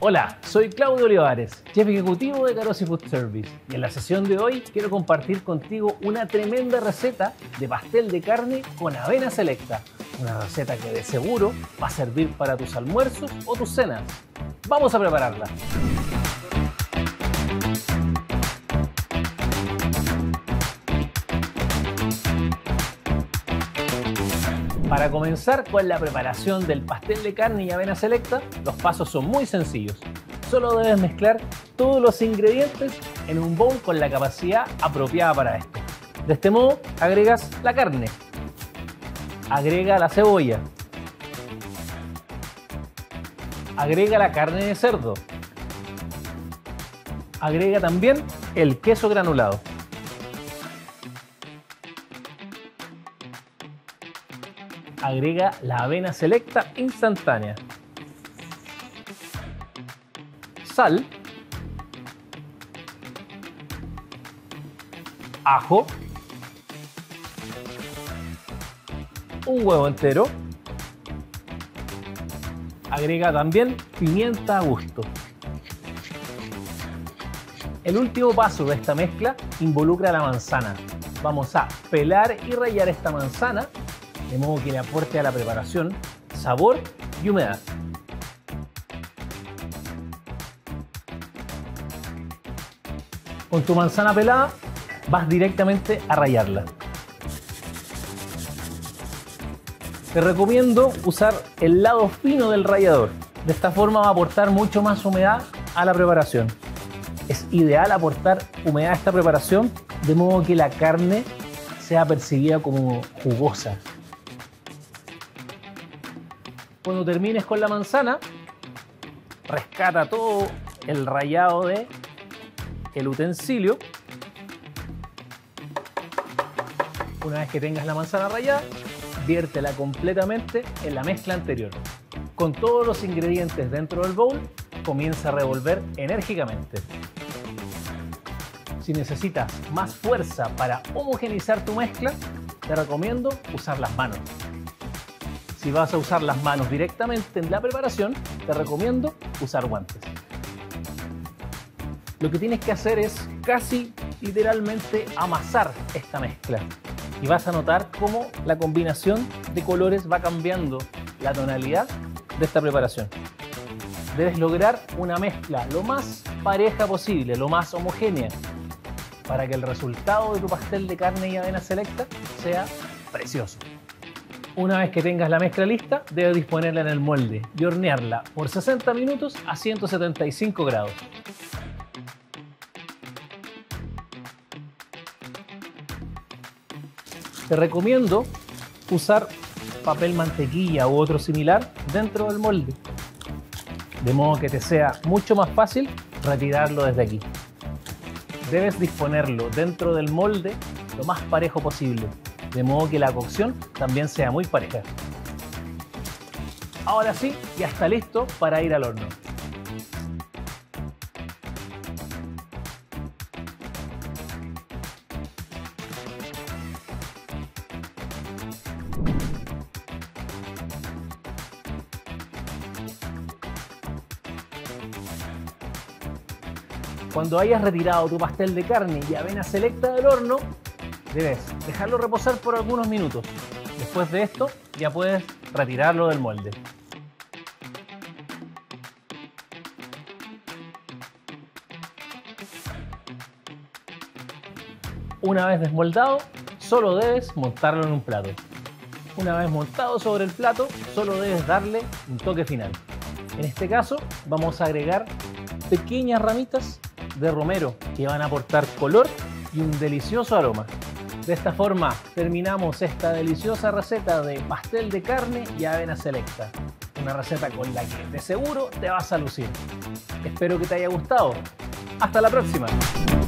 Hola, soy Claudio Olivares, chef ejecutivo de Carosi Food Service, y en la sesión de hoy quiero compartir contigo una tremenda receta de pastel de carne con avena selecta. Una receta que de seguro va a servir para tus almuerzos o tus cenas. ¡Vamos a prepararla! Para comenzar con la preparación del pastel de carne y avena selecta, los pasos son muy sencillos. Solo debes mezclar todos los ingredientes en un bowl con la capacidad apropiada para esto. De este modo, agregas la carne, agrega la cebolla, agrega la carne de cerdo, agrega también el queso granulado. Agrega la avena selecta instantánea, sal, ajo, un huevo entero, agrega también pimienta a gusto. El último paso de esta mezcla involucra la manzana. Vamos a pelar y rallar esta manzana de modo que le aporte a la preparación sabor y humedad. Con tu manzana pelada vas directamente a rallarla. Te recomiendo usar el lado fino del rallador. De esta forma va a aportar mucho más humedad a la preparación. Es ideal aportar humedad a esta preparación de modo que la carne sea percibida como jugosa. Cuando termines con la manzana, rescata todo el rallado del utensilio. Una vez que tengas la manzana rallada, viértela completamente en la mezcla anterior. Con todos los ingredientes dentro del bowl, comienza a revolver enérgicamente. Si necesitas más fuerza para homogeneizar tu mezcla, te recomiendo usar las manos. Si vas a usar las manos directamente en la preparación, te recomiendo usar guantes. Lo que tienes que hacer es casi literalmente amasar esta mezcla. Y vas a notar cómo la combinación de colores va cambiando la tonalidad de esta preparación. Debes lograr una mezcla lo más pareja posible, lo más homogénea, para que el resultado de tu pastel de carne y avena selecta sea precioso. Una vez que tengas la mezcla lista, debes disponerla en el molde y hornearla por 60 minutos a 175 grados. Te recomiendo usar papel mantequilla u otro similar dentro del molde, de modo que te sea mucho más fácil retirarlo desde aquí. Debes disponerlo dentro del molde lo más parejo posible, de modo que la cocción también sea muy pareja. Ahora sí, ya está listo para ir al horno. Cuando hayas retirado tu pastel de carne y avena selecta del horno, debes dejarlo reposar por algunos minutos. Después de esto, ya puedes retirarlo del molde. Una vez desmoldado, solo debes montarlo en un plato. Una vez montado sobre el plato, solo debes darle un toque final. En este caso, vamos a agregar pequeñas ramitas de romero que van a aportar color y un delicioso aroma. De esta forma terminamos esta deliciosa receta de pastel de carne y avena selecta. Una receta con la que de seguro te vas a lucir. Espero que te haya gustado. ¡Hasta la próxima!